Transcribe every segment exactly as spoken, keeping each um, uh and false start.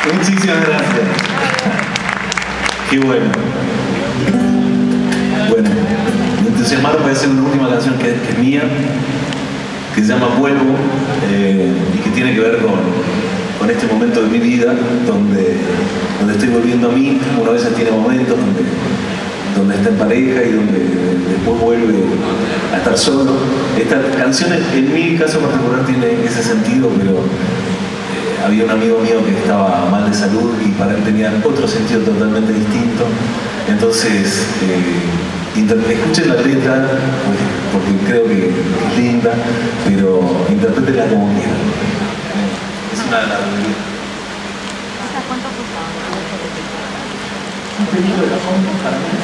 Muchísimas gracias. Qué bueno. Bueno, me entusiasmaron para hacer una última canción que, que es mía, que se llama Vuelvo, eh, y que tiene que ver con, con este momento de mi vida donde, donde estoy volviendo a mí. Una vez tiene momentos donde, donde está en pareja y donde después vuelve a estar solo. Esta canción en mi caso particular tiene ese sentido, pero eh, había un amigo mío que estaba mal de salud y para él tenía otro sentido totalmente distinto. Entonces, eh, escuchen la letra porque, porque creo que es linda, pero interprétenla como quieran. Es una de las... ¿Cuánto costaba? Un pedido de cajón para mí.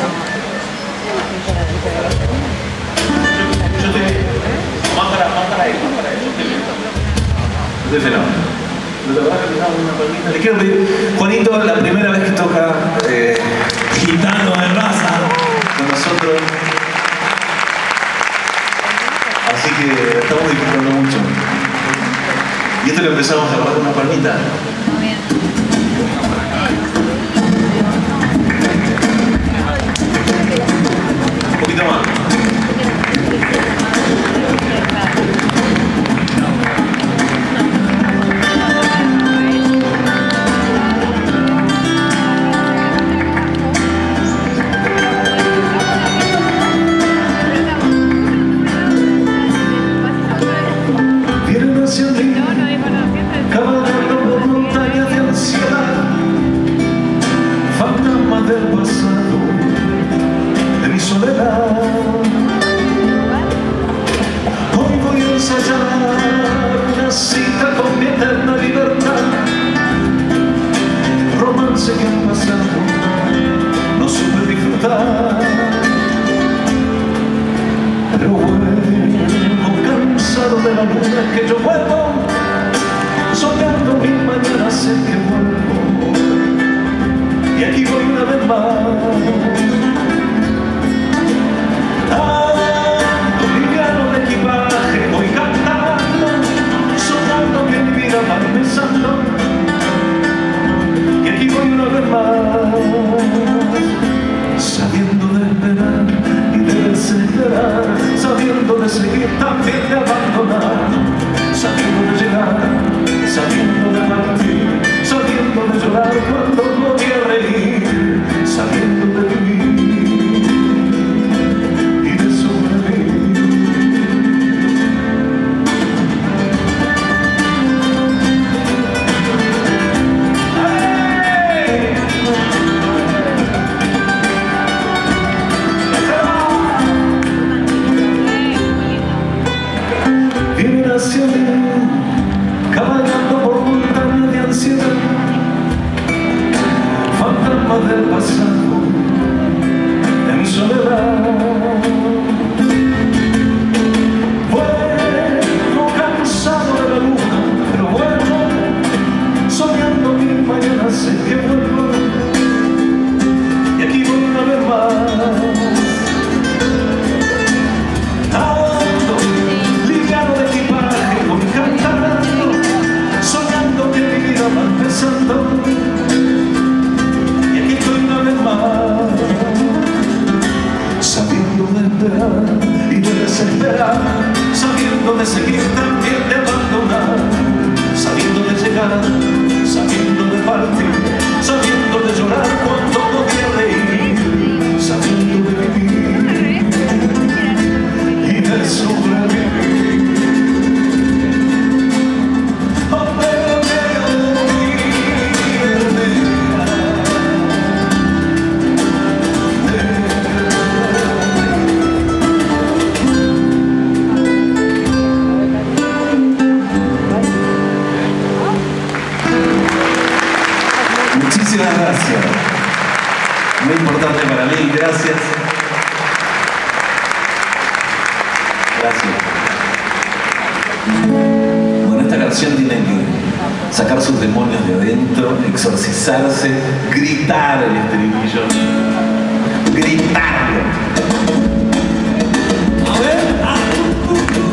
Yo te... Más para, más para él, más para él. Yo te fenómeno. La verdad que me daba una palmita. Le quiero pedir, Juanito, la primera vez que toca eh, Gitano de Raza con nosotros. Así que estamos disfrutando mucho. Y esto lo empezamos a grabar con una palmita. Muy bien. Un poquito más. Cabalgando por montañas de ansiedad, fantasmas del pasado, de mi soledad. Hoy voy a ensayar una cita con mi eterna libertad. Romance que al pasado no supe disfrutar, pero vuelvo cansado de la luna que yo vuelvo, soñando mi mañana sé que vuelvo, y aquí voy una vez más. Ando liviano de equipaje, voy cantando, soñando que mi vida va empezando, y aquí voy una vez más. Sabiendo de esperar y de desesperar, sabiendo de seguir también de abandonar, sabiendo de llegar, sabiendo de partir, sabiendo de llorar cuando no voy a reír, sabiendo de vivir y de sobrevivir. ¡Hey! Viene hacia mí, cabalgando por montañas de ansiedad, fantasmas del pasado, de mi soledad. Vuelvo cansado de la luna, pero vuelvo soñando mi mañana sé que vuelvo, y aquí voy una vez más. Ando liviano de equipaje, voy cantando, soñando que mi vida va empezando, y aquí estoy una vez más. Sabiendo de esperar y de desesperar, sabiendo de seguir también de abandonar, sabiendo de llegar, sabiendo de partir, sabiendo de llorar cuando no voy a reír, sabiendo de vivir y de sobrevivir. Muchísimas gracias. Muy importante para mí, gracias. Gracias. Bueno, esta canción tiene que sacar sus demonios de adentro, exorcizarse, gritar el estribillo. Gritarlo. A ver. Ah, uh, uh, uh.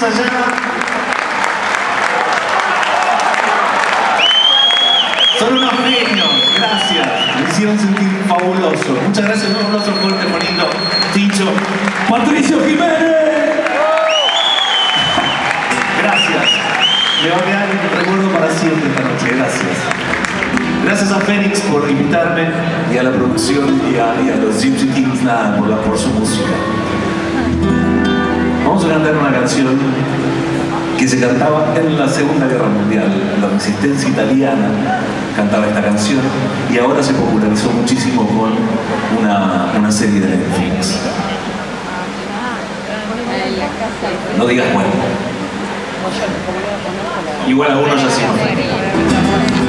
allá. Son unos genios, gracias. Me hicieron sentir fabuloso. Muchas gracias, un aplauso fuerte, bonito. Tincho. Patricio Jiménez. Gracias. Me va a quedar un recuerdo para siempre esta noche. Gracias. Gracias a Fénix por invitarme y a la producción y a, y a los Gypsy Kings nada, por, la, por su música. Vamos a cantar una canción que se cantaba en la Segunda Guerra Mundial. La resistencia italiana cantaba esta canción y ahora se popularizó muchísimo con una, una serie de Netflix. No digas cuál. Igual algunos ya sí.